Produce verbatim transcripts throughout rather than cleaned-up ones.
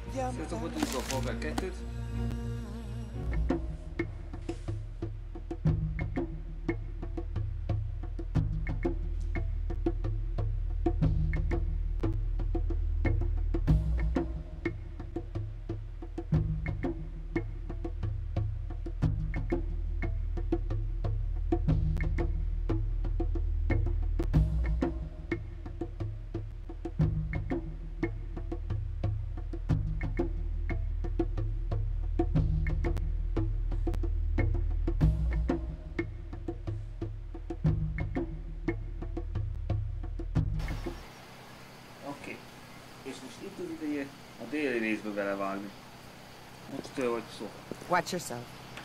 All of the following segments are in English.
Sziasztok, voltunk a Fallback kettőt. A déli részbe belevágni. Most től vagy szó. Watch yourself.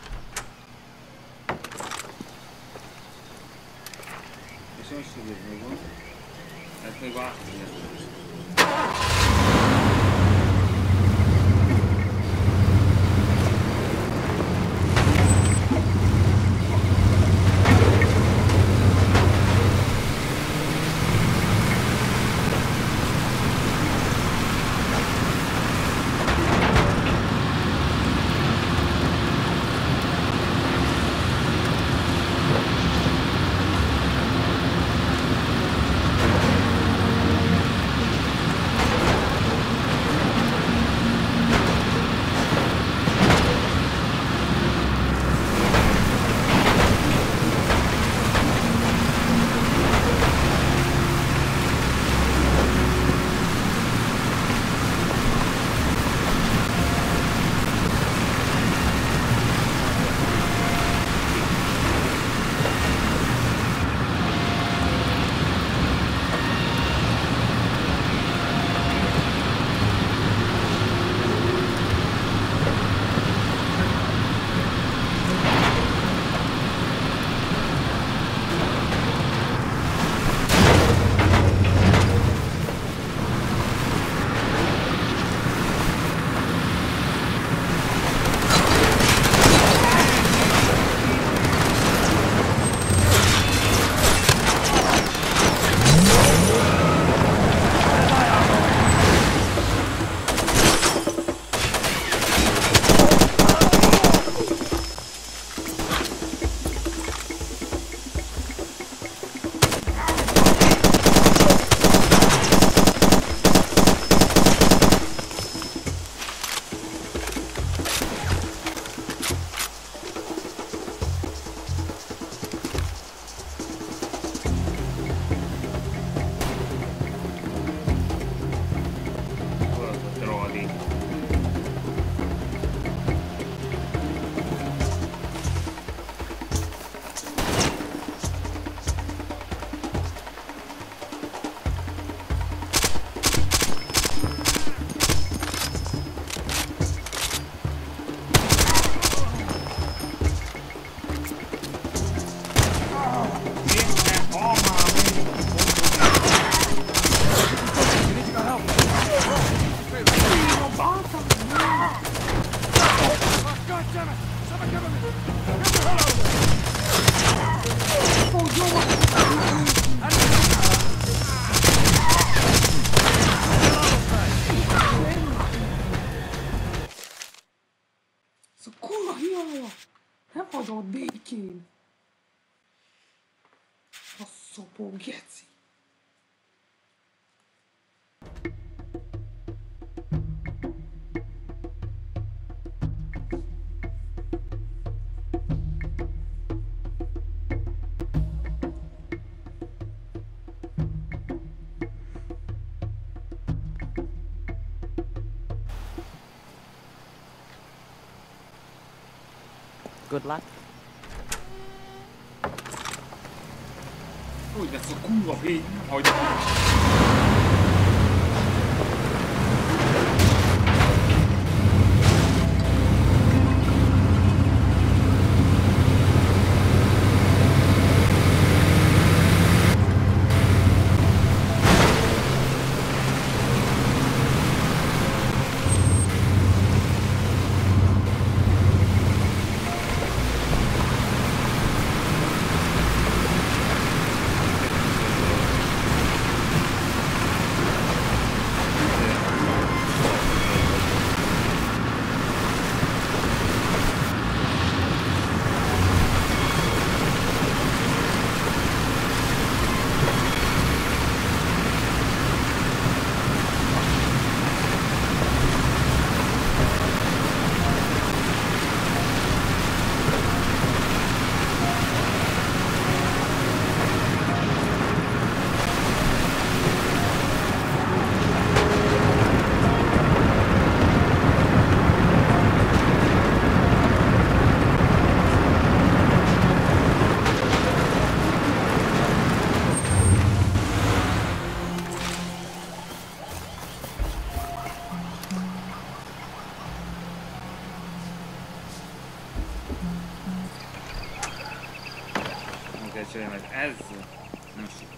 És most tudod még van. Ezt még változni. Good luck. Úgy lesz a kurva fény, hogy... szerencsére, mert ez nem sikerült.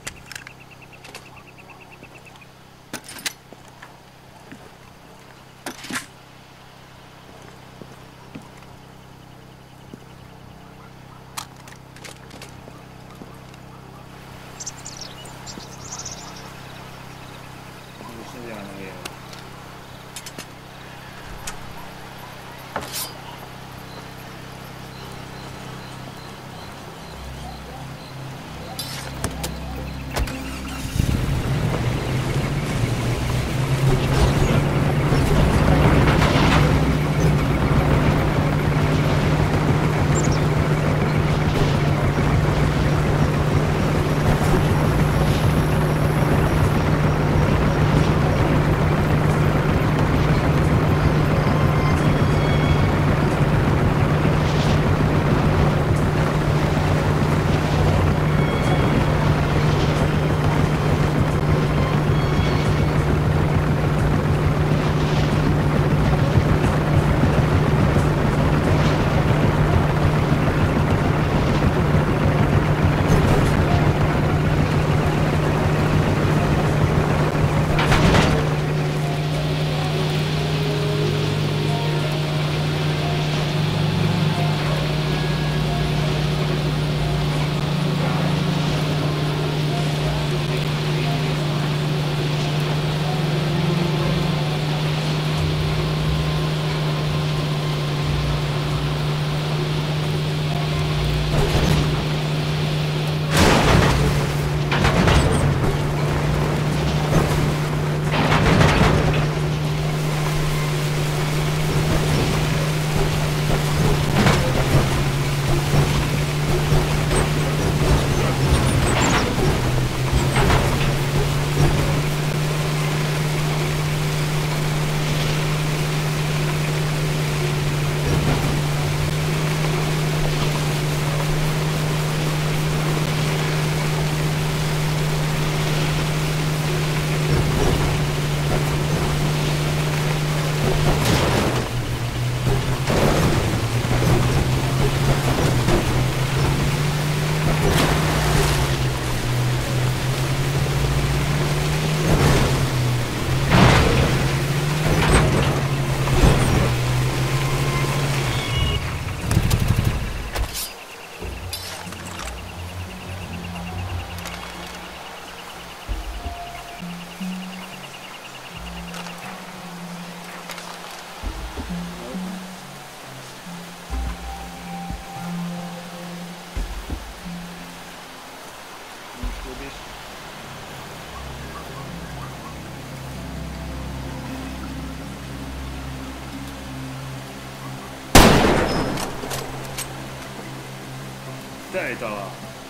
Tejtala!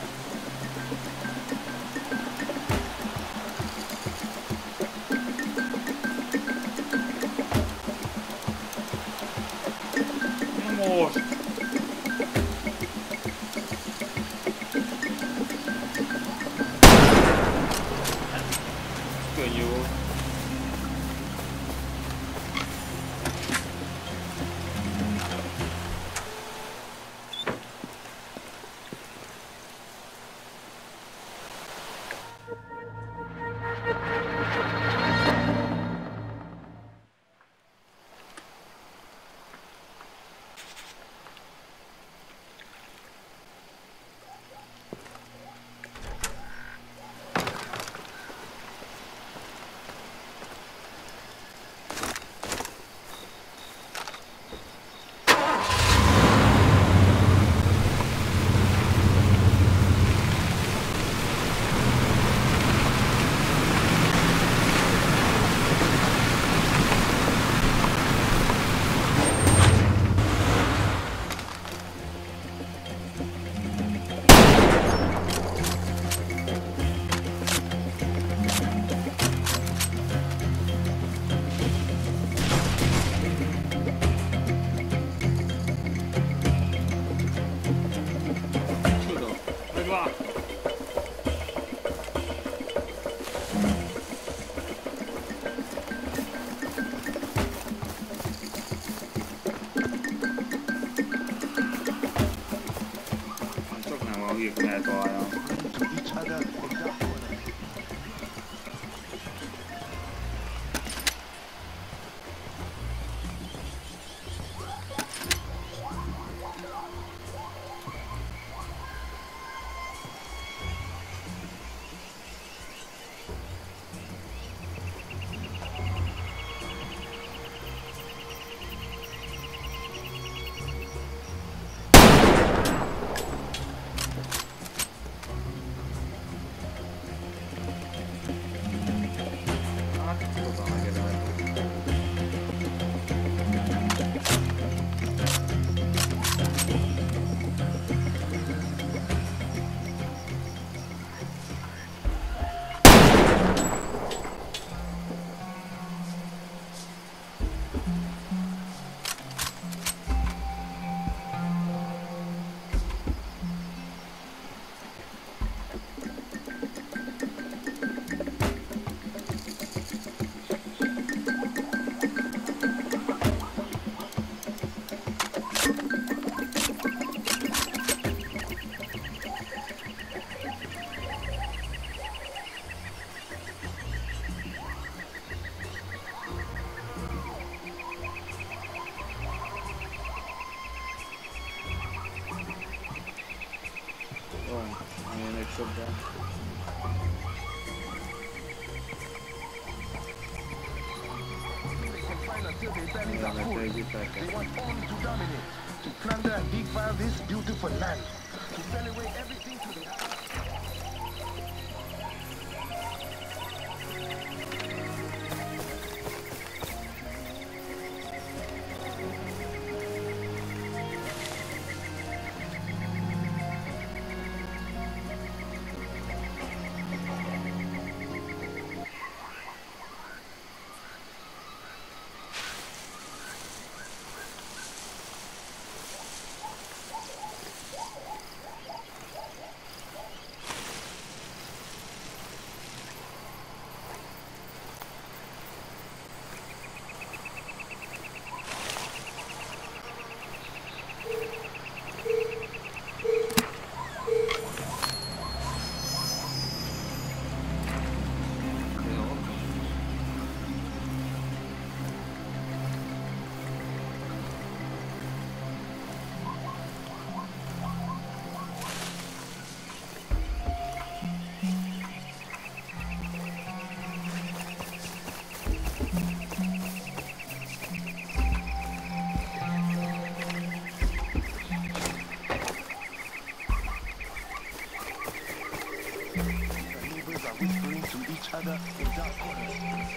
Na most! Könnyű volt. Csak nem a hírkát hallja. till their bellies are Yeah, full. that's very good. They want only to dominate, to plunder and defile this beautiful land, to sell away everything to the... Whispering to each other in dark corners.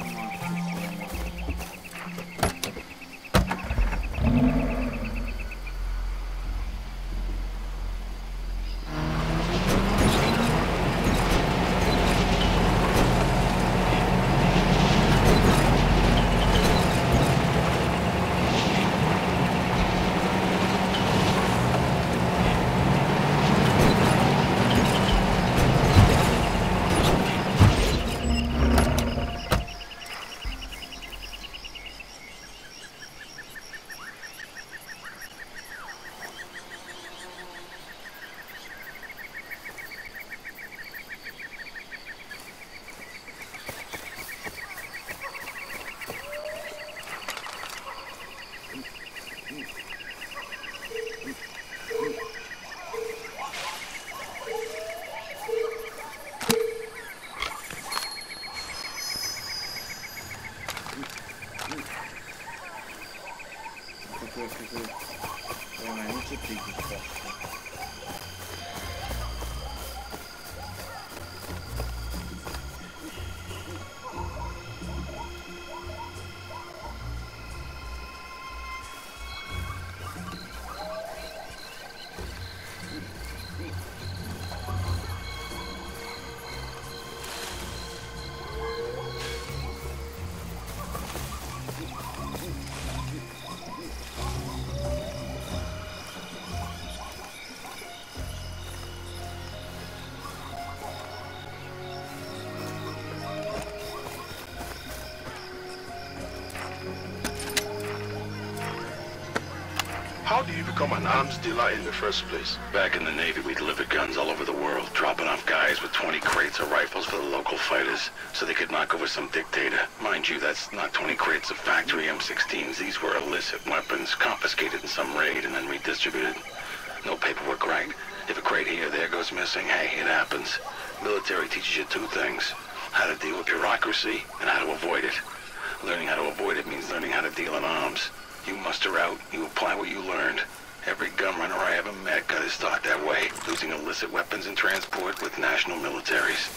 How do you become an arms dealer in the first place? Back in the Navy, we delivered guns all over the world, dropping off guys with twenty crates of rifles for the local fighters, so they could knock over some dictator. Mind you, that's not twenty crates of factory M sixteens. These were illicit weapons, confiscated in some raid and then redistributed. No paperwork, right? If a crate here or there goes missing, hey, it happens. Military teaches you two things: how to deal with bureaucracy and how to avoid it. Learning how to avoid it means learning how to deal in arms. You muster out, you apply what you learned. Every gun runner I ever met got his start that way, losing illicit weapons in transport with national militaries.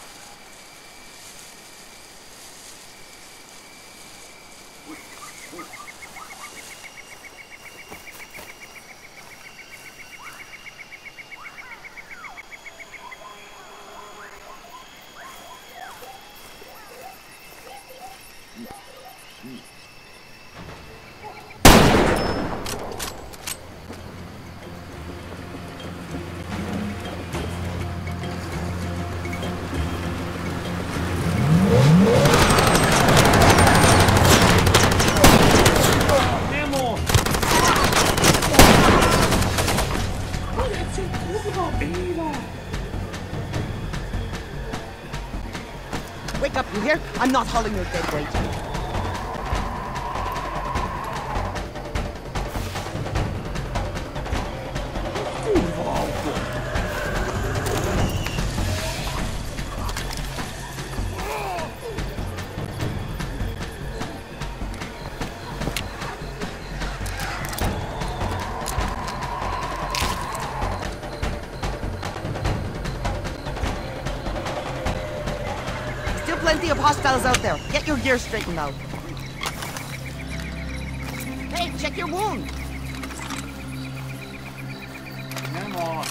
Wake up, you hear? I'm not hauling your dead weight. plenty of hostiles out there. Get your gear straightened out. Hey, check your wound. Nem a...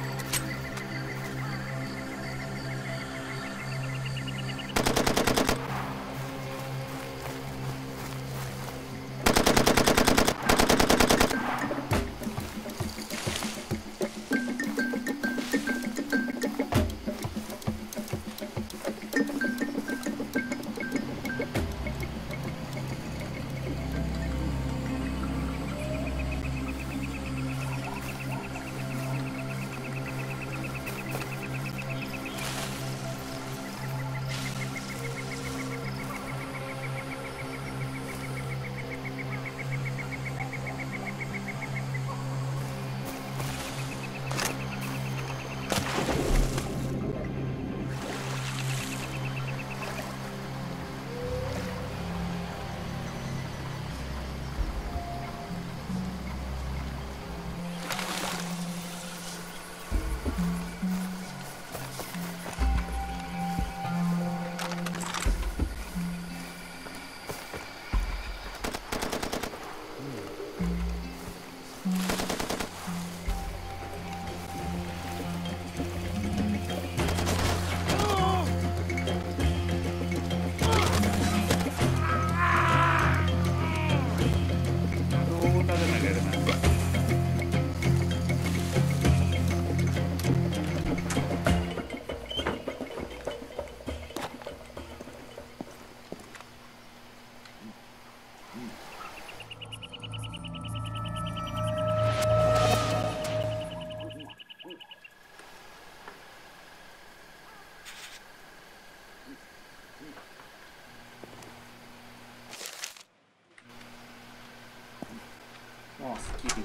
Nossa, que...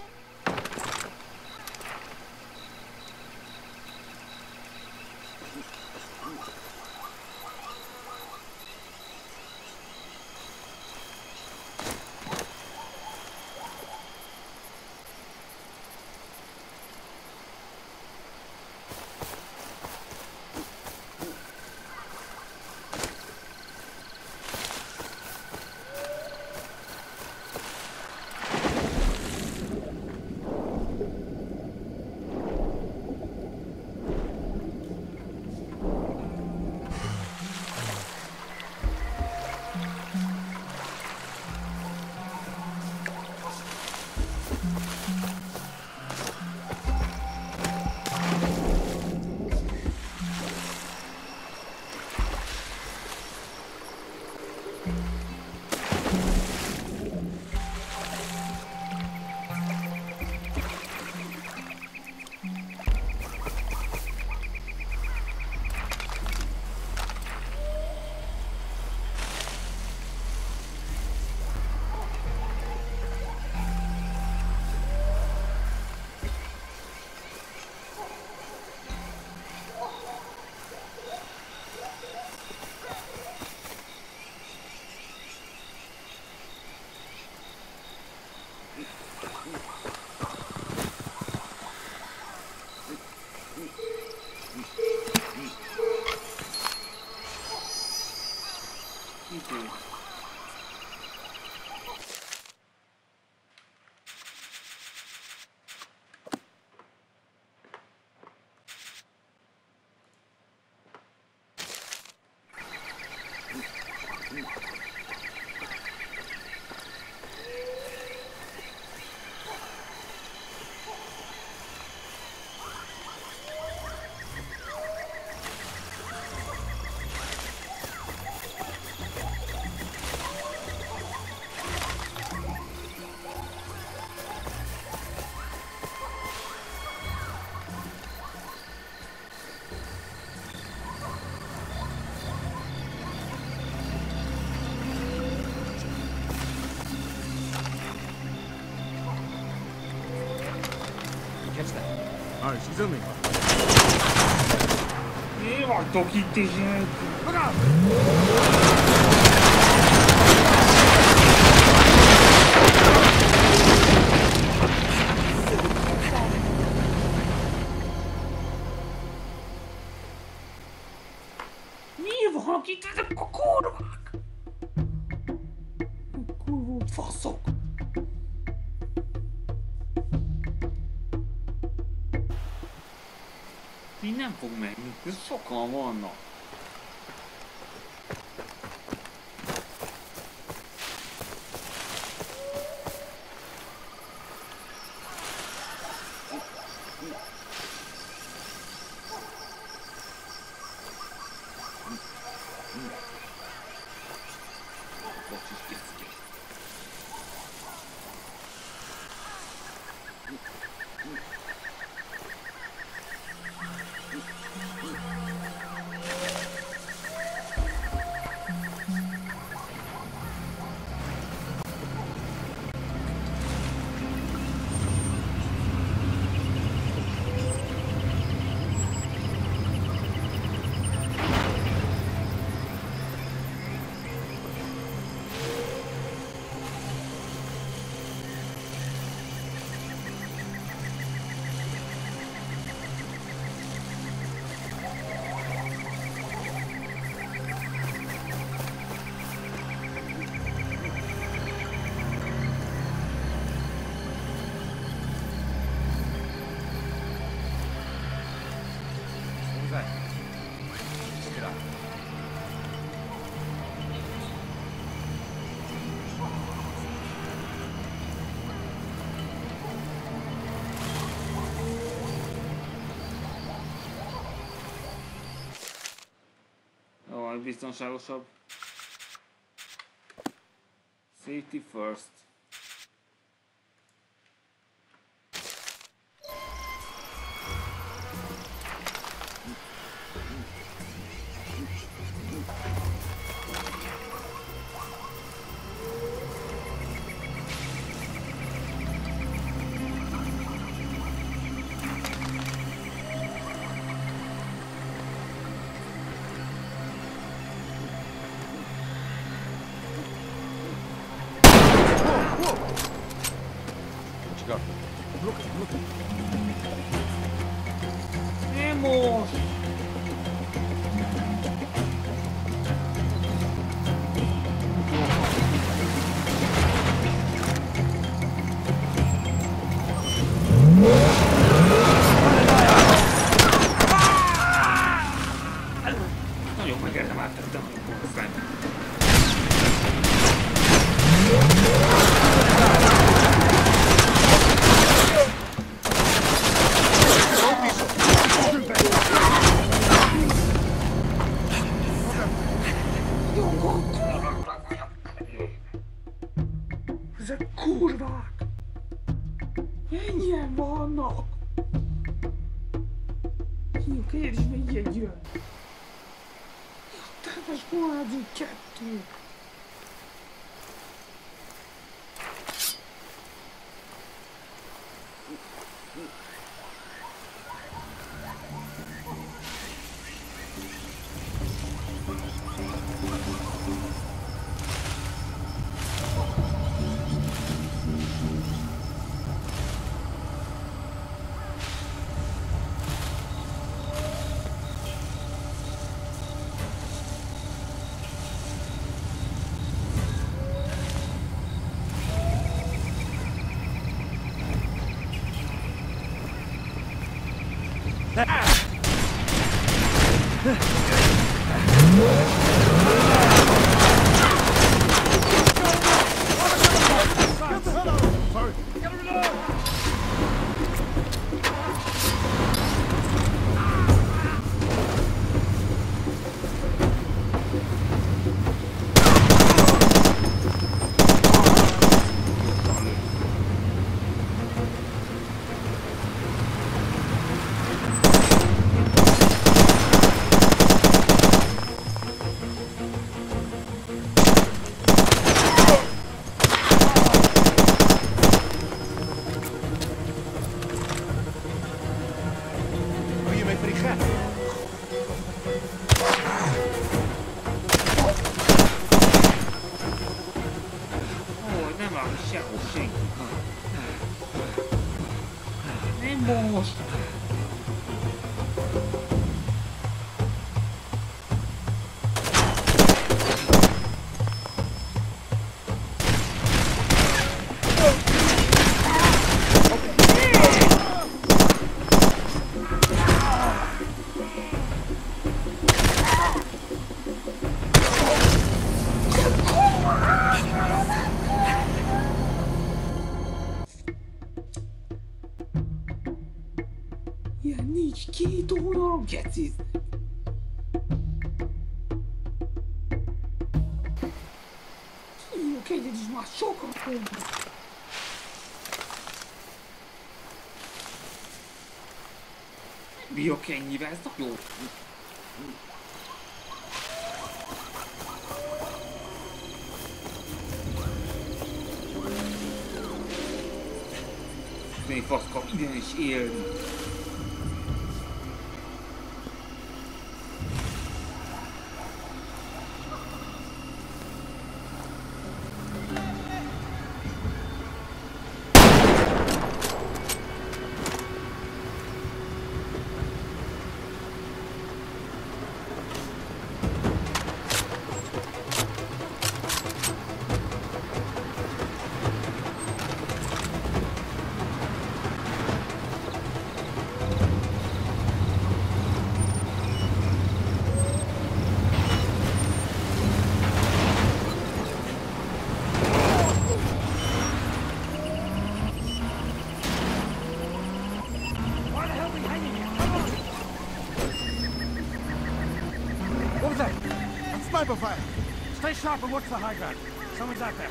Alright, she's in me. Ih, voltou aqui, tem gente. Look out! Ih, vão aqui, tem Faszok! Így nem fog menni, ez sokan vannak. Biztonságosabb. Safety first. Ezek kurvák! Ennyien vannak! Hívjuk, én is még egy jön! Terves Moházi kettő! Két óra, geci. Hívjuk egyet is már sokat mondjuk. Bírok ennyivel, ez tök jó. Még faszka, ide is élni. Sniper fire! Stay sharp and watch the high ground. Someone's out there.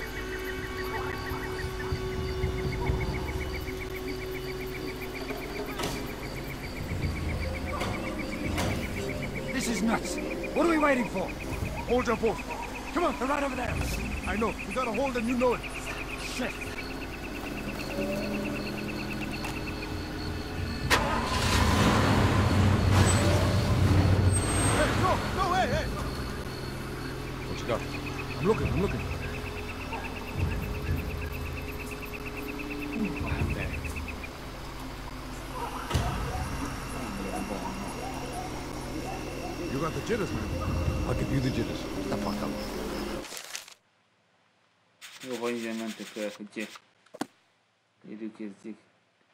This is nuts. What are we waiting for? Hold your post. Come on, they're right over there. I know. We gotta hold them, you know it. Shit. Hey, no, no, hey, hey! What you got? I'm looking, I'm looking. You got the jitters, man. I'll give you the jitters. The fuck up. Jó, hogy innen mentek el, hogy érőkezzék.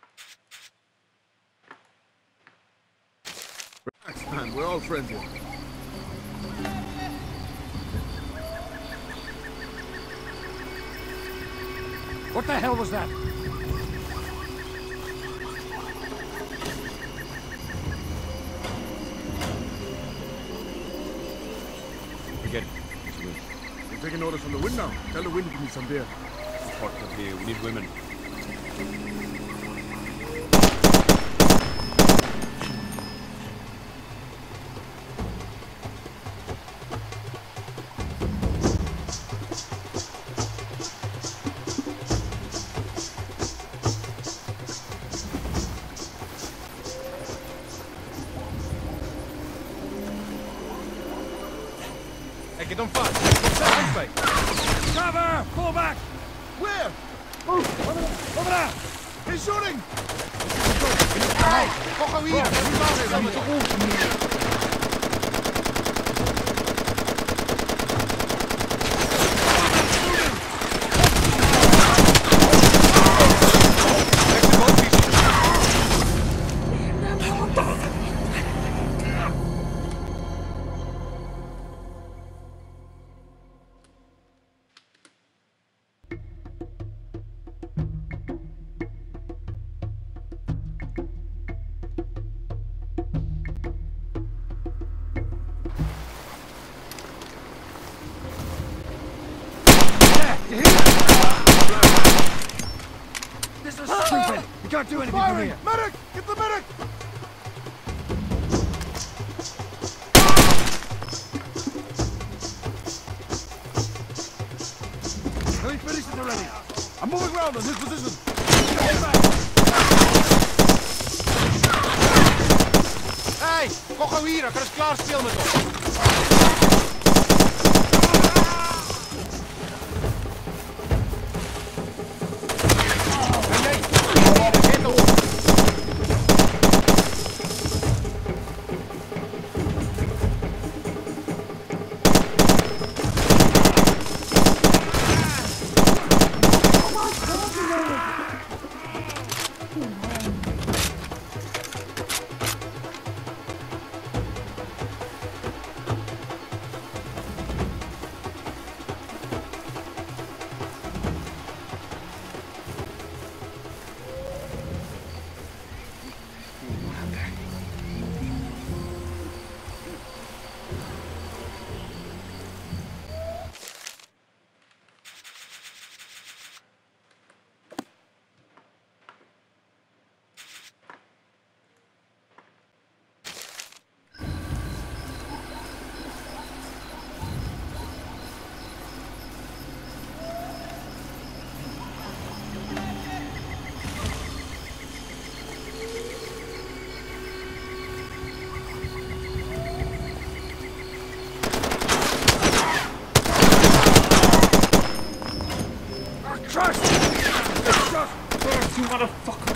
Relax, man. We're all friends here. What the hell was that? Forget it. It's a wind. We're taking orders from the wind now. Tell the wind to give me some beer. Fuck up here. We need women. Hey, get on fire. What's that way? Cover! Pull back! Where? Oh, over there! Over there! He's shooting! Hey! Cojo hier! This is stupid! We can't do anything from here! Medic! Get the medic! Let me finish it already! I'm moving around on his position. Hey! Cojo hier! Ik kan eens klaar spelen met ons! You motherfucker!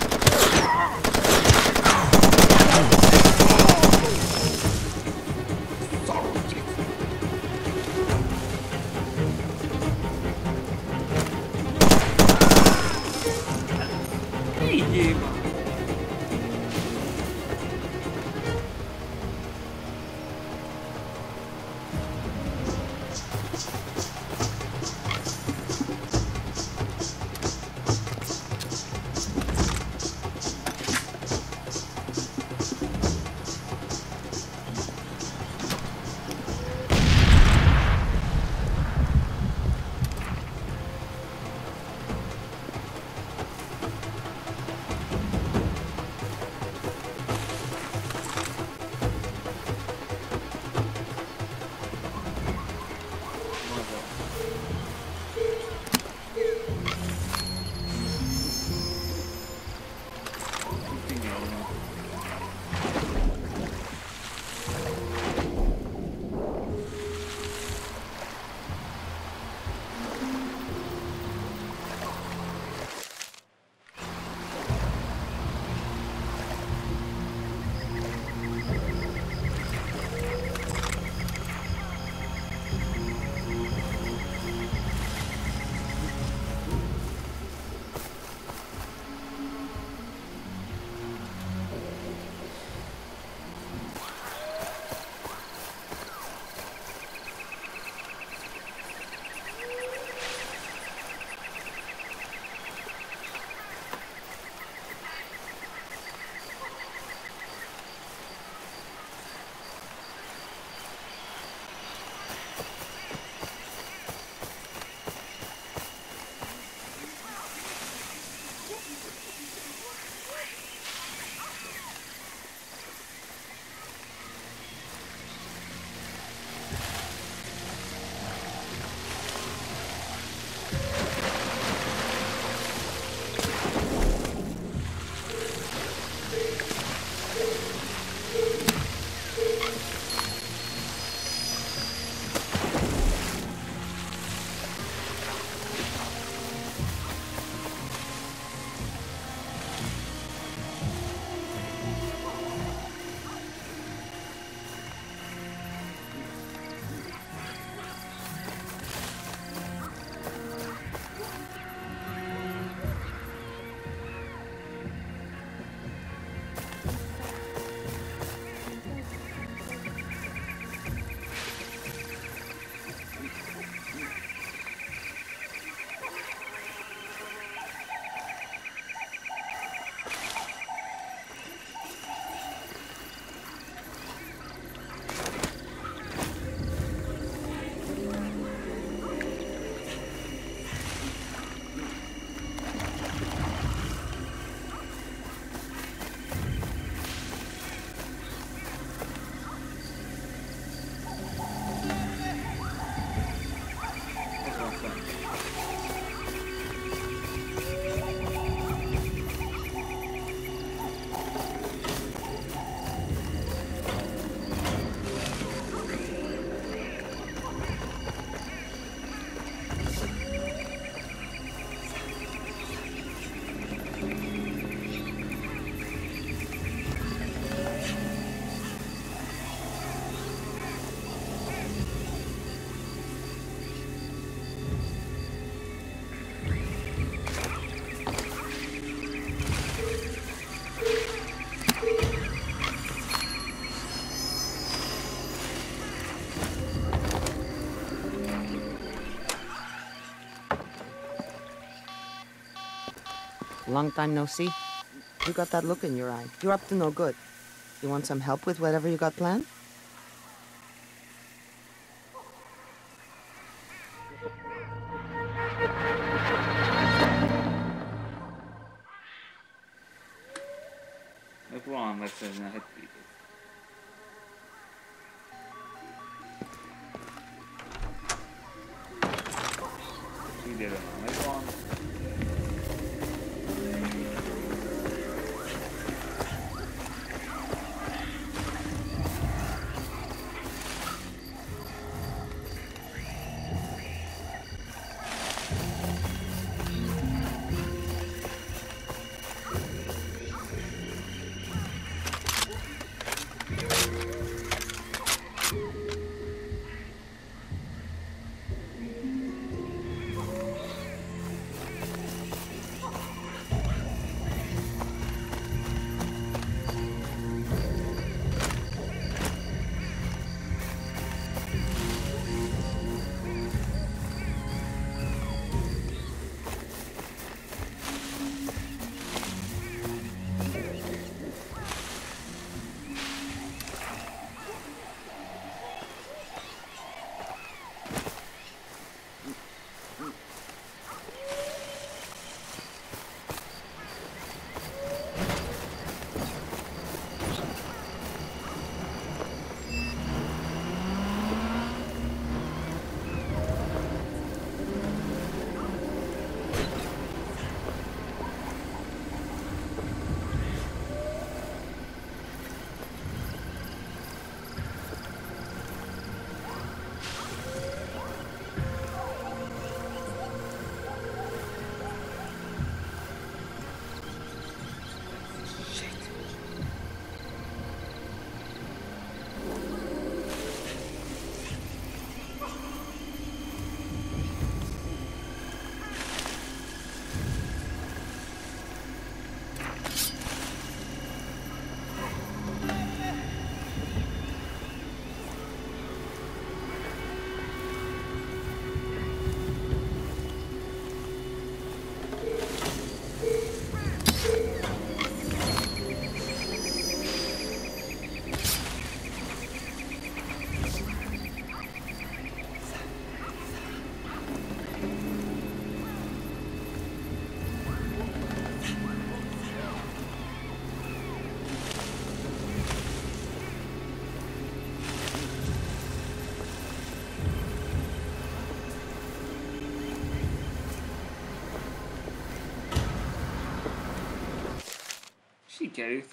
Long time no see. You got that look in your eye. You're up to no good. You want some help with whatever you got planned? Megvan megszerzni a headbeatet. Idézem már megvan. Sikerült.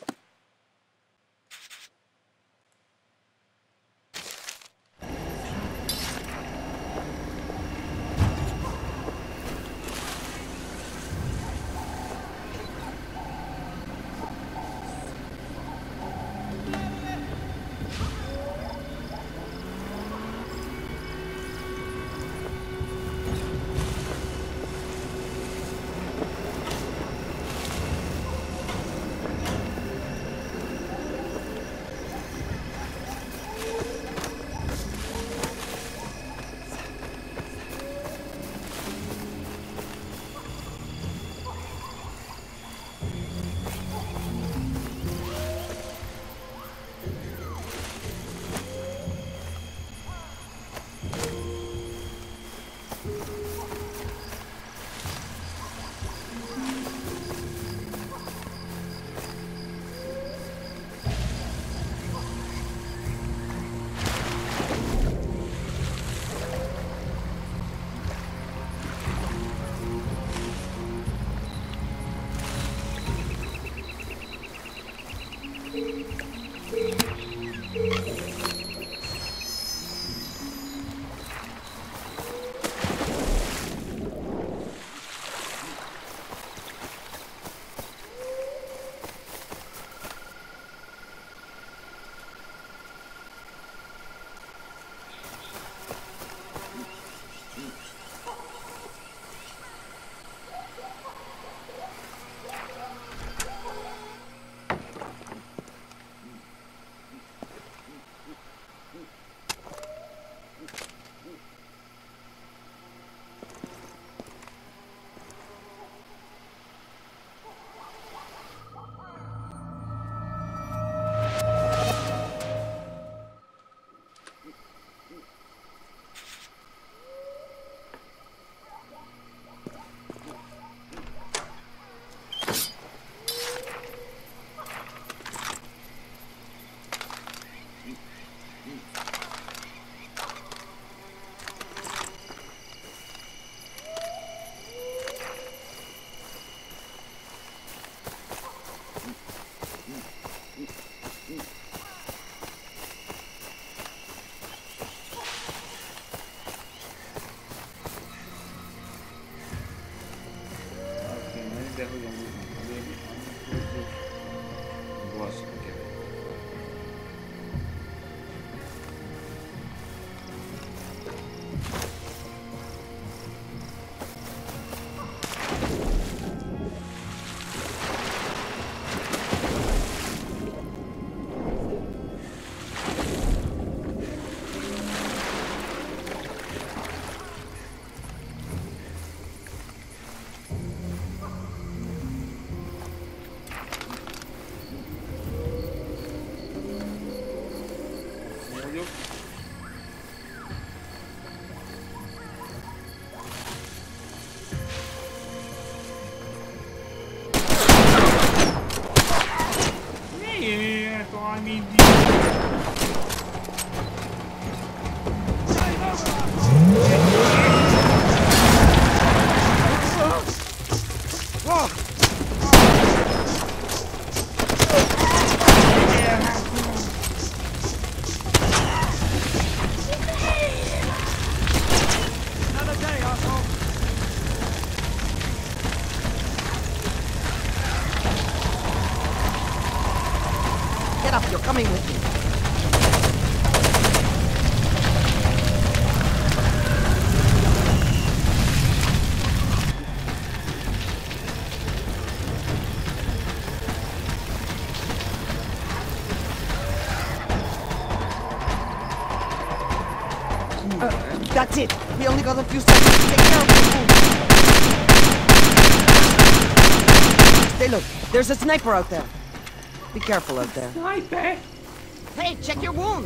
I mean, Another day, asshole. Get up, you're coming with me. Uh, that's it. We only got a few seconds to take care of the wound. Hey, look, there's a sniper out there. Be careful out there. Sniper! Hey, check your wound.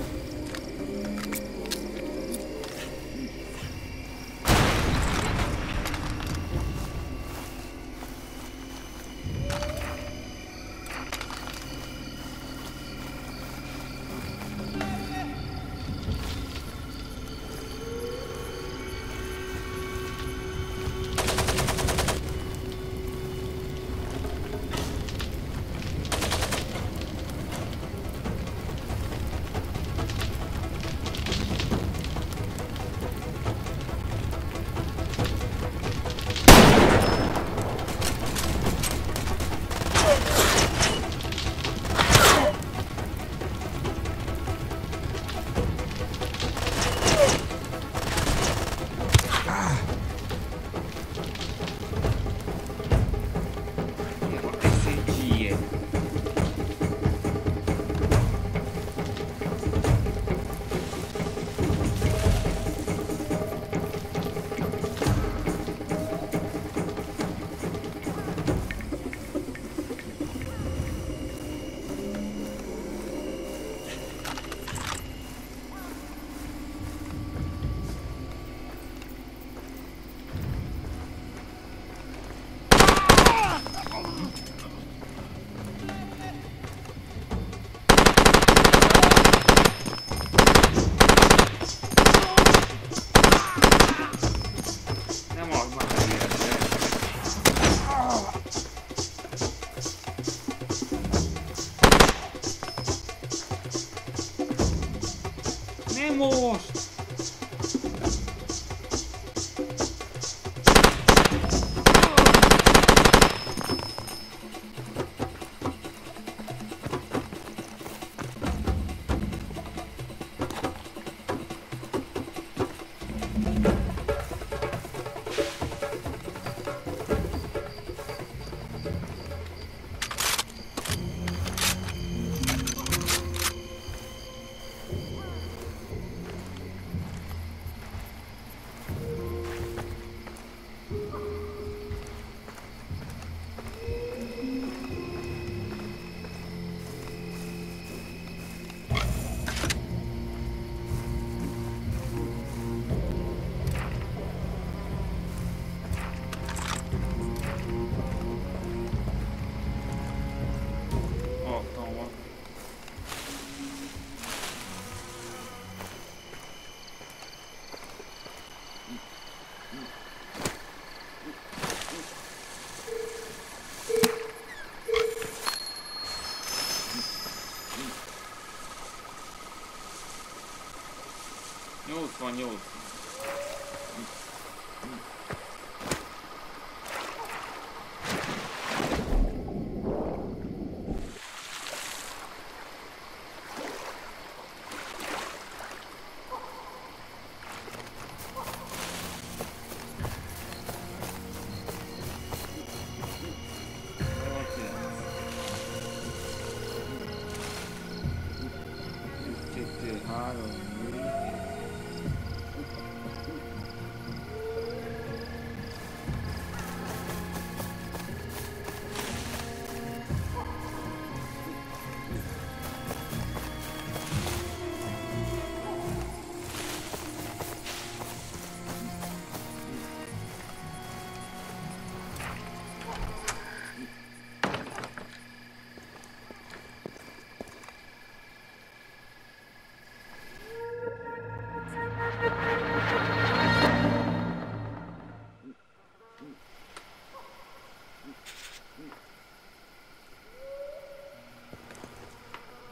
Vamos!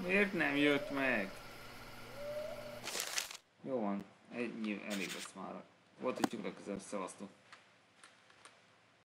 Miért nem jött meg? Jó van, ennyi elég lesz már. Volt egy csukra közel, szevasztok.